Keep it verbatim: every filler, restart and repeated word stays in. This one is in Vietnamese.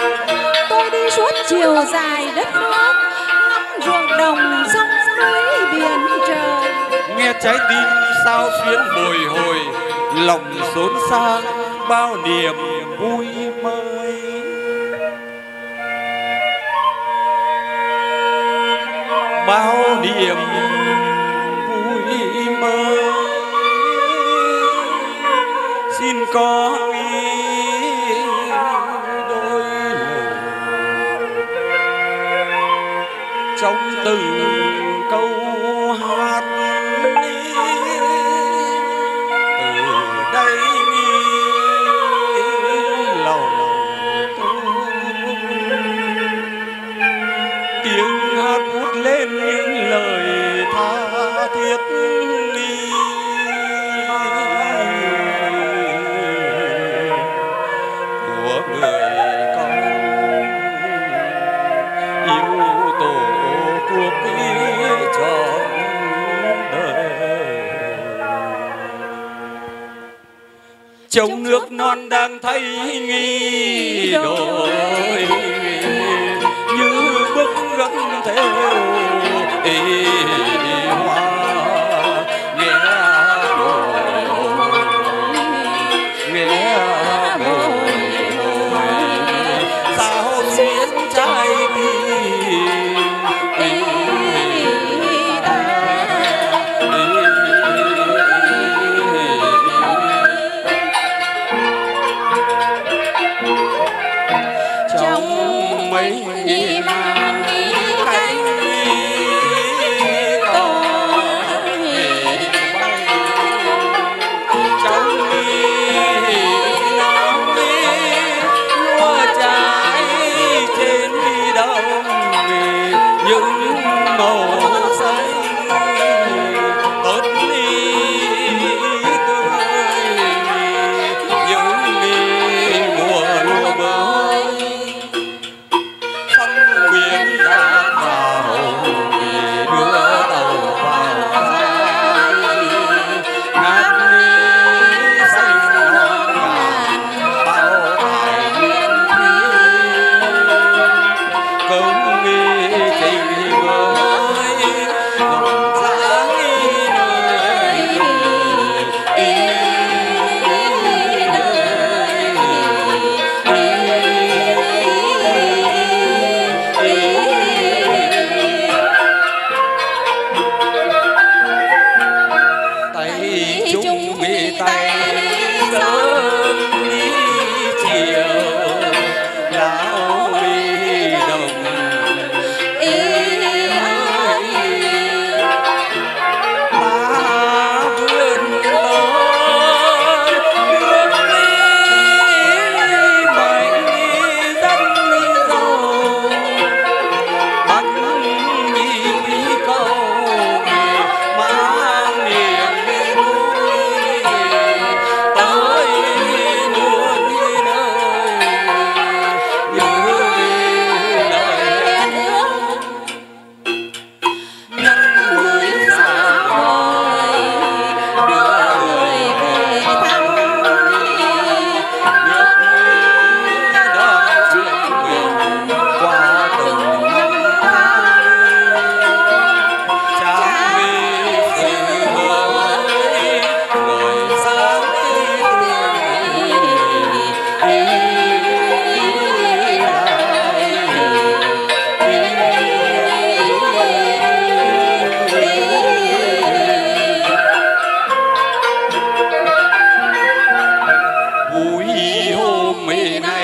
Tôi đi suốt chiều dài đất nước, ngắm ruộng đồng sông núi biển trời. Nghe trái tim sao xuyến bồi hồi, lòng xốn xa bao niềm vui mới. Bao niềm vui mới xin có ý đôi lời trong từng câu hát. Từ đây lòng tiếng hát vút lên những lời tha thiết đi của người con yêu tổ quốc trọn đời. Trong nước non đang thấy nghi đổi như bức gấm theo ý hoa nghe bồi nghe bồi sao xiết trái tim trong mấy mang cánh hôm nay